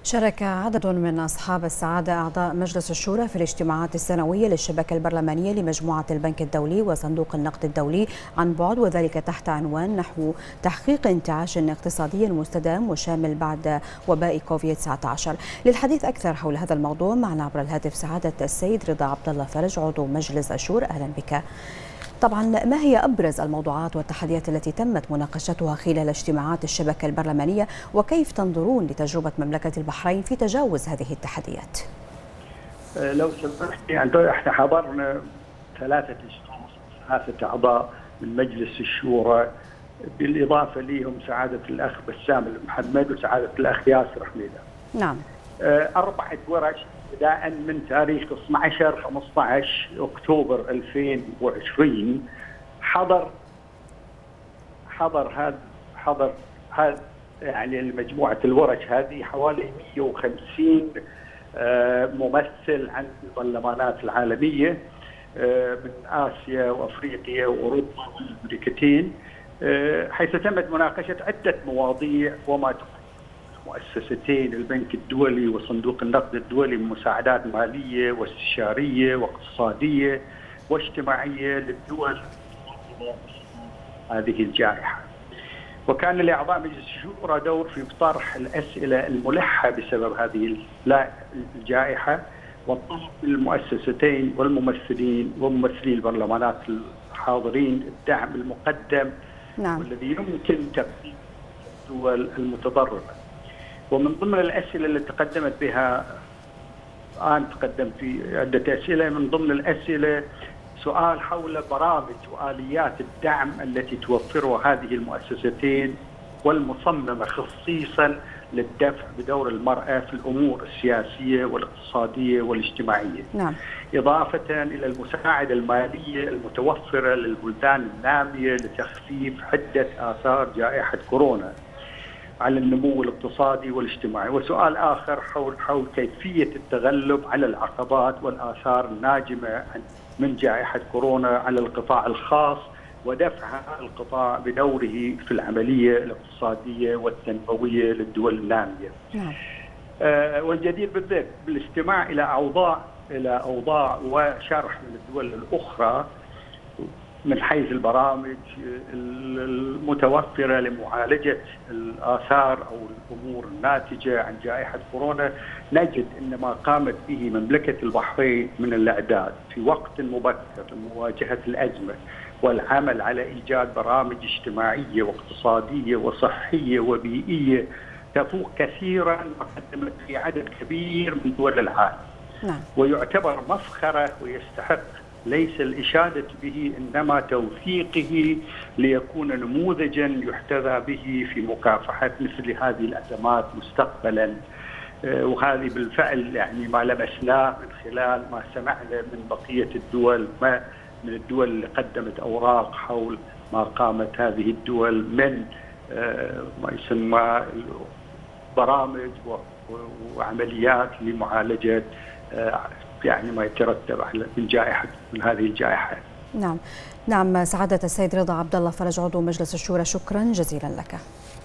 شارك عدد من أصحاب السعادة أعضاء مجلس الشورى في الاجتماعات السنوية للشبكة البرلمانية لمجموعة البنك الدولي وصندوق النقد الدولي عن بعد، وذلك تحت عنوان نحو تحقيق انتعاش اقتصادي مستدام وشامل بعد وباء كوفيد-19. للحديث أكثر حول هذا الموضوع معنا عبر الهاتف سعادة السيد رضا عبد الله فرج عضو مجلس الشورى. أهلا بك. طبعا ما هي أبرز الموضوعات والتحديات التي تمت مناقشتها خلال اجتماعات الشبكة البرلمانية، وكيف تنظرون لتجربة مملكة البحرين في تجاوز هذه التحديات؟ لو سمحت، يعني احنا حضرنا ثلاثة أعضاء من مجلس الشورى، بالإضافة لهم سعادة الأخ بسام المحمد وسعادة الأخ ياسر حميدة. نعم. 4 ورش بداء من تاريخ 12-15 أكتوبر 2020. حضر يعني مجموعة الورش هذه حوالي 150 ممثل عن البرلمانات العالمية من آسيا وأفريقيا وأوروبا والأمريكتين، حيث تمت مناقشة عدة مواضيع وما مؤسستين البنك الدولي وصندوق النقد الدولي من مساعدات مالية واستشارية واقتصادية واجتماعية للدول هذه الجائحة. وكان لأعضاء مجلس الشورى دور في طرح الأسئلة الملحة بسبب هذه الجائحة، وطلب المؤسستين والممثلين وممثلي البرلمانات الحاضرين الدعم المقدم والذي يمكن تقديم الدول المتضررة. ومن ضمن الأسئلة اللي تقدمت بها تقدم في عدة أسئلة، من ضمن الأسئلة سؤال حول برامج وآليات الدعم التي توفرها هذه المؤسستين والمصممة خصيصا للدفع بدور المرأة في الأمور السياسية والاقتصادية والاجتماعية. نعم. إضافة إلى المساعدة المالية المتوفرة للبلدان النامية لتخفيف حدة آثار جائحة كورونا على النمو الاقتصادي والاجتماعي. وسؤال آخر حول كيفية التغلب على العقبات والآثار الناجمة من جائحة كورونا على القطاع الخاص ودفع هذا القطاع بدوره في العملية الاقتصادية والتنموية للدول النامية. نعم. والجدير بالاستماع إلى أوضاع وشرح من الدول الأخرى من حيث البرامج المتوفرة لمعالجة الآثار أو الأمور الناتجة عن جائحة كورونا، نجد أن ما قامت به مملكة البحرين من الإعداد في وقت مبكر لمواجهة الأزمة والعمل على إيجاد برامج اجتماعية واقتصادية وصحية وبيئية تفوق كثيرا ما قدمت في عدد كبير من دول العالم. نعم. ويعتبر مفخرة ويستحق ليس الإشادة به إنما توثيقه ليكون نموذجا يحتذى به في مكافحة مثل هذه الأزمات مستقبلا. وهذه بالفعل يعني ما لمسناه من خلال ما سمعنا من بقية الدول، من الدول اللي قدمت أوراق حول ما قامت هذه الدول من ما يسمى برامج وعمليات لمعالجة يعني ما يترتب على من هذه الجائحة. نعم. سعادة السيد رضا عبد الله فرج عضو مجلس الشورى، شكرا جزيلا لك.